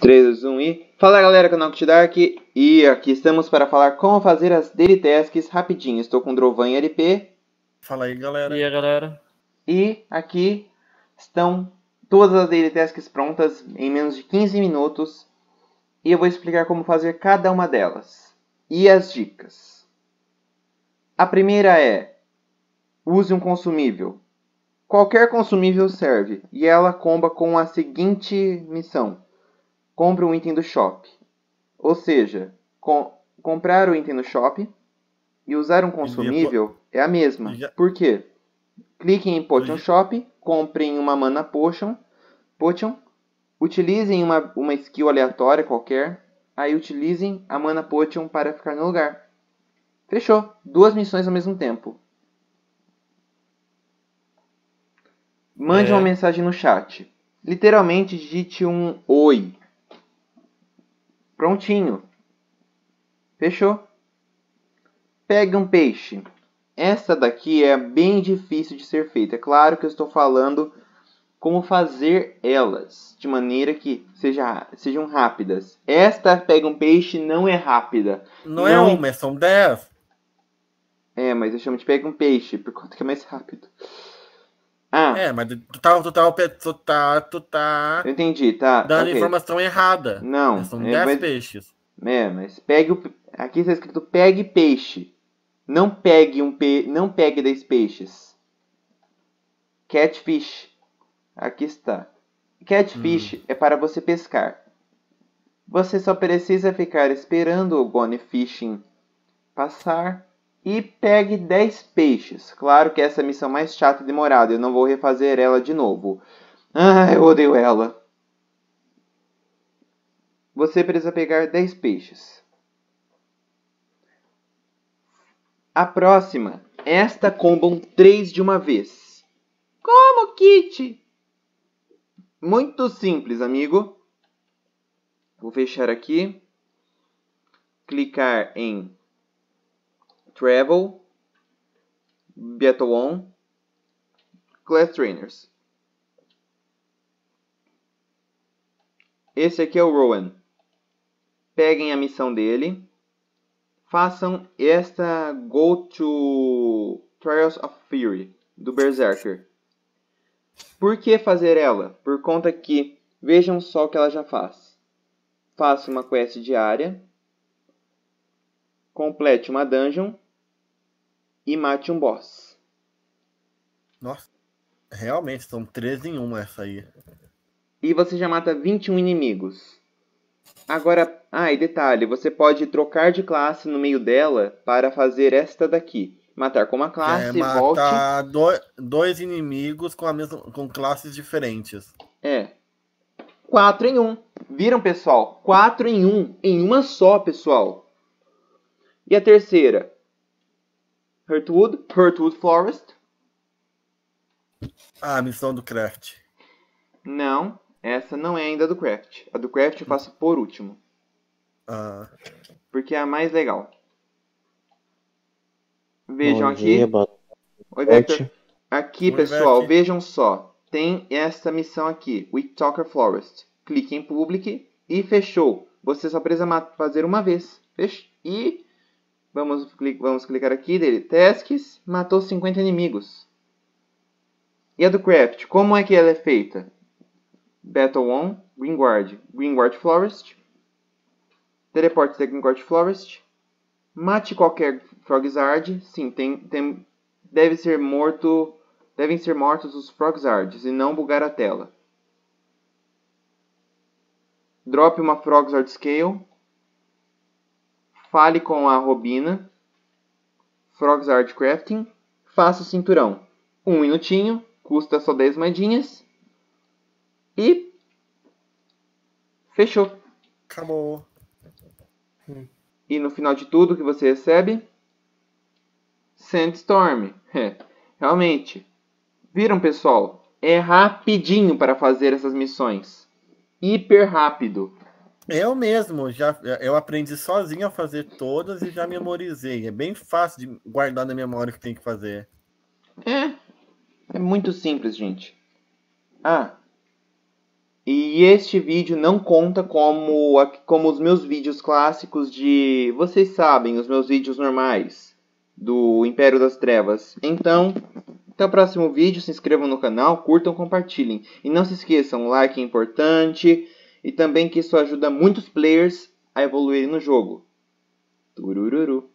3, 2, 1 e... Fala galera, canal Dark, e aqui estamos para falar como fazer as daily tasks rapidinho. Estou com o Drovan e LP. Fala aí galera. E aí galera. E aqui estão todas as daily tasks prontas em menos de 15 minutos. E eu vou explicar como fazer cada uma delas. E as dicas. A primeira é... use um consumível. Qualquer consumível serve. E ela comba com a seguinte missão. Compre um item do shop. Ou seja, comprar o item no shop e usar um consumível é a mesma. Por quê? Cliquem em Potion Shop, comprem uma Mana Potion, utilizem uma skill aleatória qualquer, aí utilizem a Mana Potion para ficar no lugar. Fechou. 2 missões ao mesmo tempo. Mande uma mensagem no chat. Literalmente digite um oi. Prontinho. Fechou? Pegue um peixe. Essa daqui é bem difícil de ser feita. É claro que eu estou falando como fazer elas de maneira que sejam rápidas. Esta pega um peixe não é rápida. Não é uma, são 10. É, mas eu chamo de pega um peixe, por conta que é mais rápido. Mas tu tá eu entendi, tá. dando informação errada. Não. São 10 peixes. Mas pegue o... Aqui está escrito pegue peixe. Não pegue não pegue 10 peixes. Catfish. Aqui está. Catfish é para você pescar. Você só precisa ficar esperando o Gone Fishing passar e pegue 10 peixes. Claro que essa é a missão mais chata e demorada. Eu não vou refazer ela de novo. Eu odeio ela. Você precisa pegar 10 peixes. A próxima. Esta combam 3 de uma vez. Como, Kit? Muito simples, amigo. Vou fechar aqui. Clicar em Travel, Battle On, Class Trainers. Esse aqui é o Rowan. Peguem a missão dele. Façam esta Go to Trials of Fury, do Berserker. Por que fazer ela? Por conta que, vejam só o que ela já faz. Faça uma quest diária. Complete uma dungeon. E mate um boss. Nossa, realmente são 13 em 1 essa aí. E você já mata 21 inimigos. Agora, e detalhe, você pode trocar de classe no meio dela para fazer esta daqui. Matar com uma classe, volte... matar dois inimigos com classes diferentes. 4 em 1. Viram, pessoal? 4 em 1. Em uma só, pessoal. E a terceira? Hurtwood Forest. A missão do Craft. Não, essa não é ainda do Craft. A do Craft eu faço por último. Porque é a mais legal. Vejam aqui. Oi, Vector. Aqui, pessoal, vejam só. Tem essa missão aqui, Wicktalker Forest. Clique em Public e fechou. Você só precisa fazer uma vez. E vamos clicar aqui, Daily Tasks. Matou 50 inimigos. E a do Craft, como é que ela é feita? Battle On, Greenguard Forest. Teleporte da Greenguard Forest. Mate qualquer Frogzard. Sim, devem ser mortos os Frogzards e não bugar a tela. Drope uma Frogzard Scale. Fale com a Robina. Frogzard Crafting. Faça o cinturão. 1 minutinho. Custa só 10 moedinhas. E... fechou. Acabou. E no final de tudo que você recebe... Sandstorm. Realmente. Viram, pessoal? É rapidinho para fazer essas missões. Hiper rápido. Eu mesmo, eu aprendi sozinho a fazer todas e já memorizei. É bem fácil de guardar na memória o que tem que fazer. É muito simples, gente. E este vídeo não conta como os meus vídeos clássicos de... Vocês sabem, os meus vídeos normais do Império das Trevas. Então, até o próximo vídeo. Se inscrevam no canal, curtam, compartilhem. E não se esqueçam, o like é importante. E também que isso ajuda muitos players a evoluírem no jogo. Turururu.